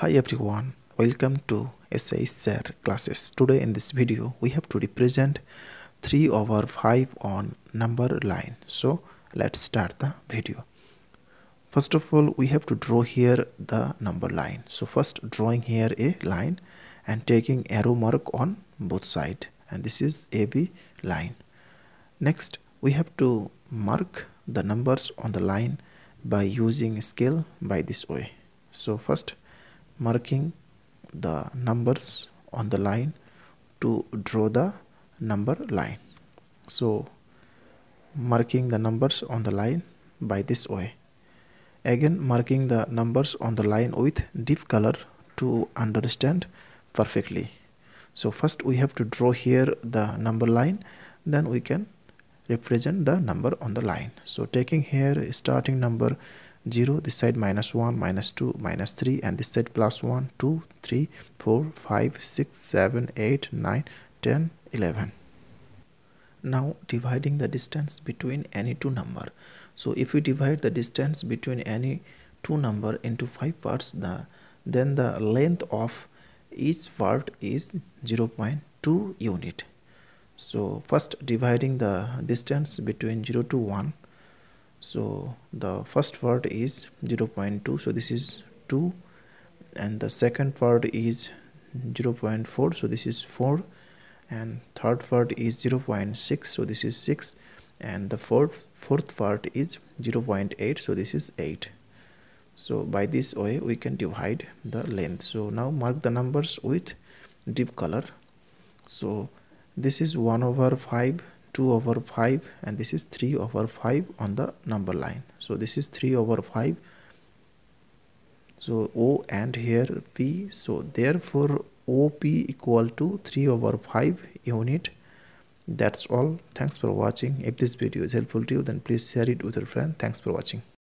Hi everyone, welcome to share classes. Today in this video we have to represent 3 over 5 on number line. So let's start the video. First of all, we have to draw here the number line. So first drawing here a line and taking arrow mark on both sides, and this is AB line. Next we have to mark the numbers on the line by using scale by this way. So first marking the numbers on the line to draw the number line. So marking the numbers on the line by this way. Again marking the numbers on the line with deep color to understand perfectly. So first we have to draw here the number line, then we can represent the number on the line. So taking here starting number 0, this side -1, -2, -3, and this side +1, 2, 3, 4, 5, 6, 7, 8, 9, 10, 11. Now dividing the distance between any two number. So if we divide the distance between any two number into 5 parts, then the length of each part is 0.2 unit. So first dividing the distance between 0 to 1. So the first part is 0.2, so this is 2, and the second part is 0.4, so this is 4, and third part is 0.6, so this is 6, and the fourth part is 0.8, so this is 8. So by this way we can divide the length. So now mark the numbers with deep color. So this is 1 over 5, 2 over 5, and this is 3 over 5 on the number line. So this is 3 over 5. So O and here P. So therefore OP equal to 3 over 5 unit. That's all. Thanks for watching. If this video is helpful to you, then please share it with your friend. Thanks for watching.